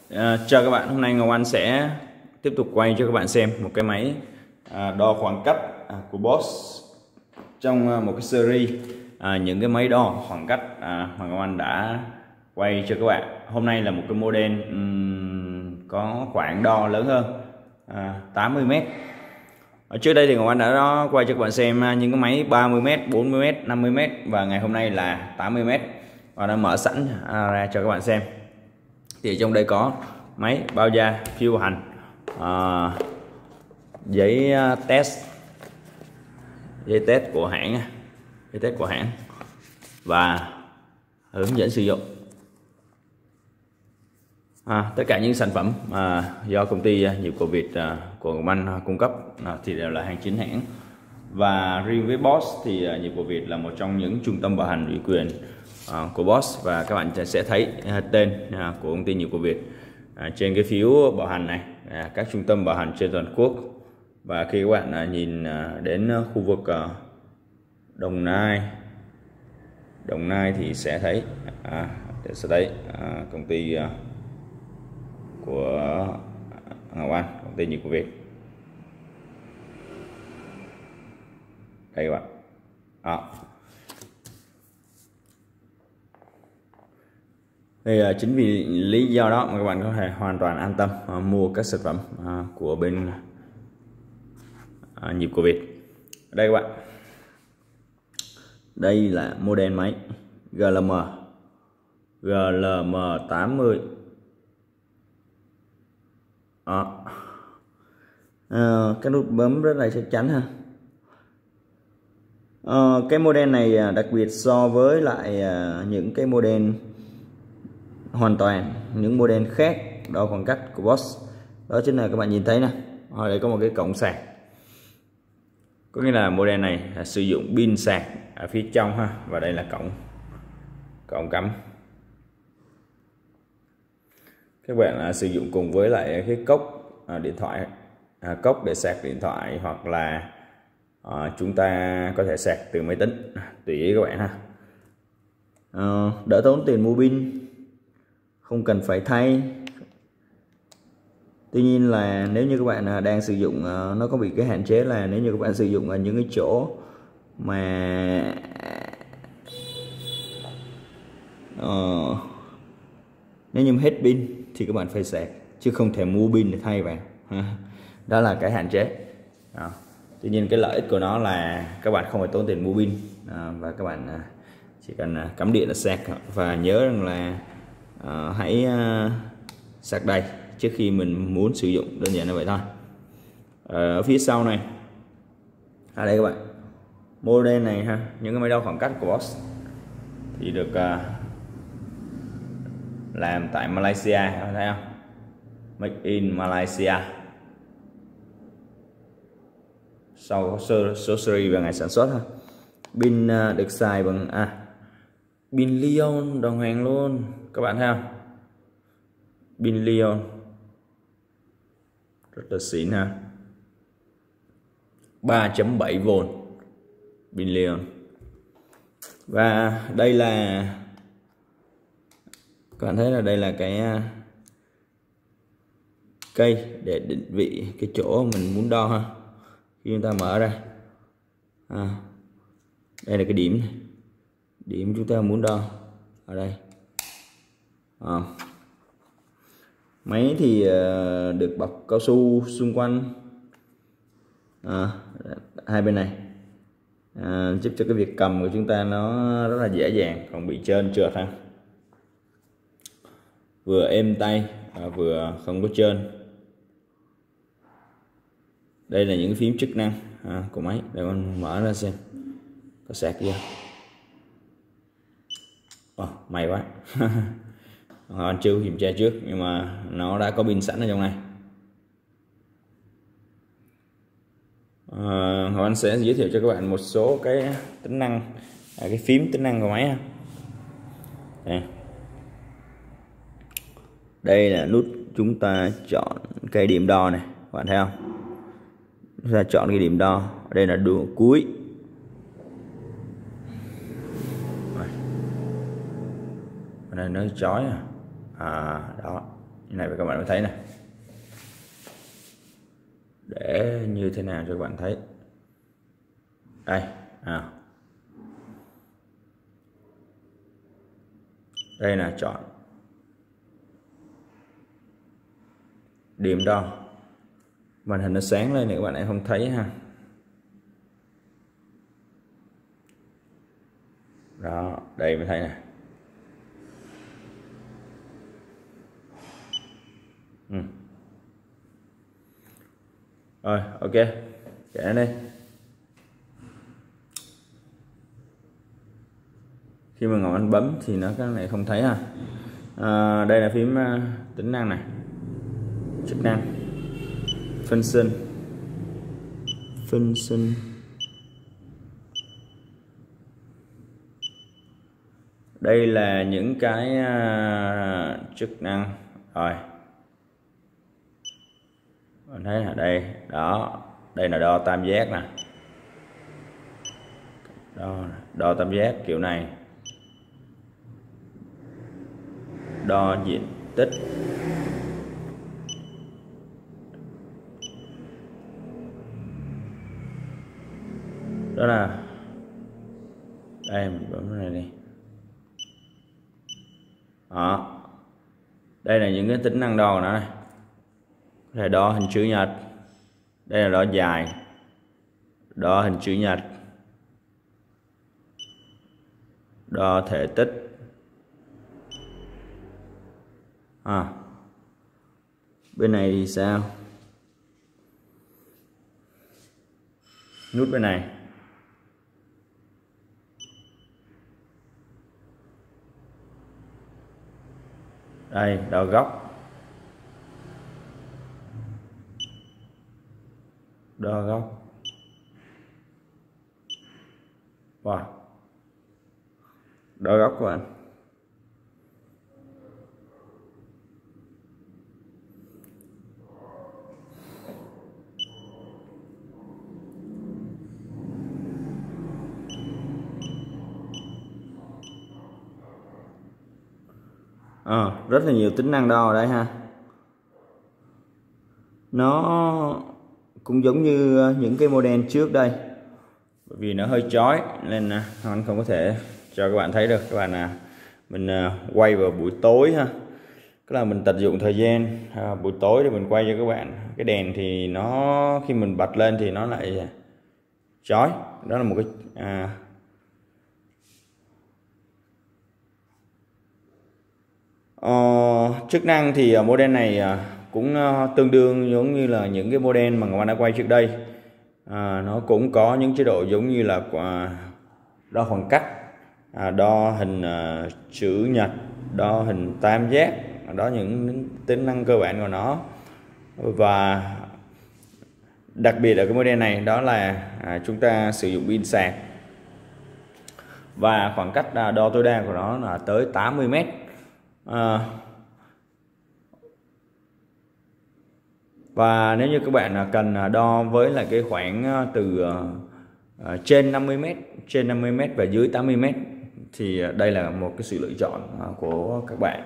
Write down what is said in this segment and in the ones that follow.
Chào các bạn, hôm nay Ngọc Anh sẽ tiếp tục quay cho các bạn xem một cái máy đo khoảng cách của Bosch trong một cái series những cái máy đo khoảng cách mà Ngọc Anh đã quay cho các bạn. Hôm nay là một cái model có khoảng đo lớn hơn 80m. Ở trước đây thì Ngọc Anh đã quay cho các bạn xem những cái máy 30m, 40m, 50m và ngày hôm nay là 80m và đã mở sẵn ra cho các bạn xem. Thì trong đây có máy bao da, phiếu bảo hành, giấy test của hãng, và hướng dẫn sử dụng. Tất cả những sản phẩm do công ty Nhịp Cầu Việt của Ngọc Anh cung cấp thì đều là hàng chính hãng. Và riêng với Bosch thì Nhịp Cầu Việt là một trong những trung tâm bảo hành ủy quyền của Bosch, và các bạn sẽ thấy tên của công ty Nhịp Cầu Việt trên cái phiếu bảo hành này, các trung tâm bảo hành trên toàn quốc. Và khi các bạn nhìn đến khu vực Đồng Nai thì sẽ thấy công ty của Ngọc Anh, công ty Nhịp Cầu Việt. Đây các bạn. Thì chính vì lý do đó mà các bạn có thể hoàn toàn an tâm mua các sản phẩm của bên Nhịp Cầu Việt. Đây các bạn, đây là model máy GLM 80. Cái nút bấm rất là chắc chắn ha. Cái model này đặc biệt so với lại những cái model hoàn toàn những model khác đo khoảng cách của Bosch, đó chính là các bạn nhìn thấy nè, ở đây có một cái cổng sạc, có nghĩa là model này sử dụng pin sạc ở phía trong ha, và đây là cổng cắm. Các bạn sử dụng cùng với lại cái cốc điện thoại, cốc để sạc điện thoại, hoặc là chúng ta có thể sạc từ máy tính, tùy ý các bạn ha. Đỡ tốn tiền mua pin, không cần phải thay. Tuy nhiên là nếu như các bạn đang sử dụng, nó có bị cái hạn chế là nếu như các bạn sử dụng ở những cái chỗ mà nếu như hết pin thì các bạn phải sạc, chứ không thể mua pin để thay vào. Đó là cái hạn chế. Tuy nhiên cái lợi ích của nó là các bạn không phải tốn tiền mua pin, và các bạn chỉ cần cắm điện là sạc. Và nhớ rằng là hãy sạc đầy trước khi mình muốn sử dụng, đơn giản là vậy thôi. Ở phía sau này, đây các bạn, model này ha, những cái máy đo khoảng cách của Bosch thì được làm tại Malaysia, các bạn thấy không? Make in Malaysia. Sau số series và ngày sản xuất ha. Pin được xài bằng pin Li-ion đồng hành luôn, các bạn thấy không? Pin Li-ion rất là xịn ha, 3.7V pin Li-ion. Và đây là, các bạn thấy là đây là cái cây để định vị cái chỗ mình muốn đo ha. Khi chúng ta mở ra, đây là cái điểm chúng ta muốn đo ở đây. Máy thì được bọc cao su xung quanh hai bên này, giúp cho cái việc cầm của chúng ta nó rất là dễ dàng, không bị trơn trượt ha, vừa êm tay vừa không có trơn. Đây là những phím chức năng của máy, để con mở ra xem có sạc chưa. May quá. Anh chưa kiểm tra trước nhưng mà nó đã có pin sẵn ở trong này. Anh sẽ giới thiệu cho các bạn một số cái tính năng, cái phím tính năng của máy. Đây là nút chúng ta chọn cái điểm đo này, các bạn thấy không? Chúng ta chọn cái điểm đo, đây là cuối. Đây nó chói đó, như này các bạn thấy này, để như thế nào cho các bạn thấy đây. Đây là chọn điểm đo, màn hình nó sáng lên thì các bạn ấy không thấy ha. Đó, đây mới thấy này. Rồi, ok, kệ đây. Khi mà ngồi anh bấm thì nó cái này không thấy ha. Đây là phím tính năng này, chức năng function. Đây là những cái chức năng rồi. Mình thấy là đây đó, đây là đo tam giác nè, đo tam giác kiểu này, đo diện tích, đó là đây, mình bấm cái này đi. Đó, đây là những cái tính năng đo của nó này. Có thể đo hình chữ nhật, đây là đo dài, đo hình chữ nhật, đo thể tích. Bên này thì sao? Nút bên này đây, đo góc, wow, đo góc các bạn. Rất là nhiều tính năng đo ở đây ha. Nó cũng giống như những cái model trước đây, bởi vì nó hơi chói nên anh không có thể cho các bạn thấy được. Các bạn mình quay vào buổi tối ha, tức là mình tận dụng thời gian buổi tối để mình quay cho các bạn. Cái đèn thì nó khi mình bật lên thì nó lại chói. Đó là một cái chức năng thì model này cũng tương đương giống như là những cái model mà Ngọc Anh đã quay trước đây. Nó cũng có những chế độ giống như là đo khoảng cách, đo hình chữ nhật, đo hình tam giác, đó những tính năng cơ bản của nó. Và đặc biệt ở cái model này đó là chúng ta sử dụng pin sạc, và khoảng cách đo tối đa của nó là tới 80 m. Và nếu như các bạn cần đo với lại cái khoảng từ trên 50 m và dưới 80 m thì đây là một cái sự lựa chọn của các bạn.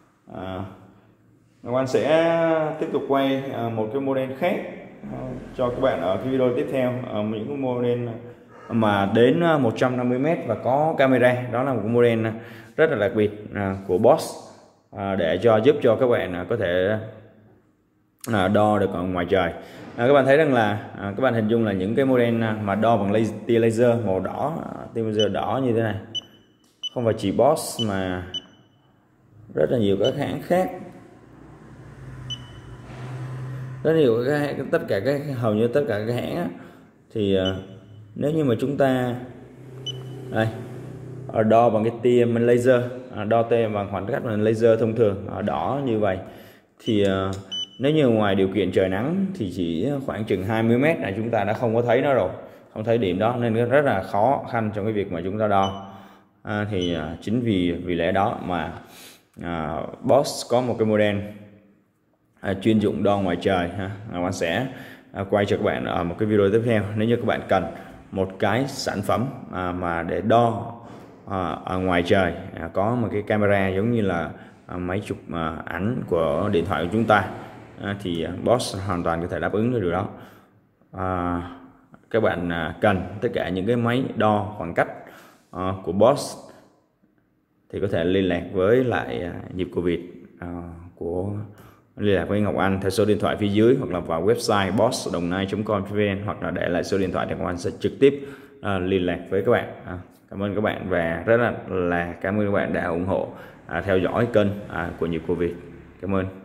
Ngọc Anh sẽ tiếp tục quay một cái model khác cho các bạn ở cái video tiếp theo, những cái model mà đến 150 m và có camera. Đó là một model rất là đặc biệt của Boss, để giúp cho các bạn có thể đo được ở ngoài trời. Các bạn thấy rằng là các bạn hình dung là những cái model mà đo bằng tia laser màu đỏ, tia laser đỏ như thế này, không phải chỉ Boss mà rất là nhiều các hãng khác, rất nhiều các hãng, hầu như tất cả các hãng thì nếu như mà chúng ta đây đo bằng cái tia laser, đo tia bằng khoảng cách bằng laser thông thường đỏ như vậy, thì nếu như ngoài điều kiện trời nắng thì chỉ khoảng chừng 20 m là chúng ta đã không có thấy nó rồi, không thấy điểm đó, nên rất là khó khăn trong cái việc mà chúng ta đo. Chính vì lẽ đó mà Boss có một cái model chuyên dụng đo ngoài trời ha. Mình sẽ quay cho các bạn ở một cái video tiếp theo. Nếu như các bạn cần một cái sản phẩm mà để đo ở ngoài trời, có một cái camera giống như là máy chụp ảnh của điện thoại của chúng ta, thì Boss hoàn toàn có thể đáp ứng được điều đó. Các bạn cần tất cả những cái máy đo khoảng cách của Boss thì có thể liên lạc với lại nhịp của Việt liên lạc với Ngọc Anh theo số điện thoại phía dưới, hoặc là vào website bossdomnai.com.vn, hoặc là để lại số điện thoại để Ngọc Anh sẽ trực tiếp liên lạc với các bạn. Cảm ơn các bạn và rất là cảm ơn các bạn đã ủng hộ theo dõi kênh của nhịp của Việt. Cảm ơn.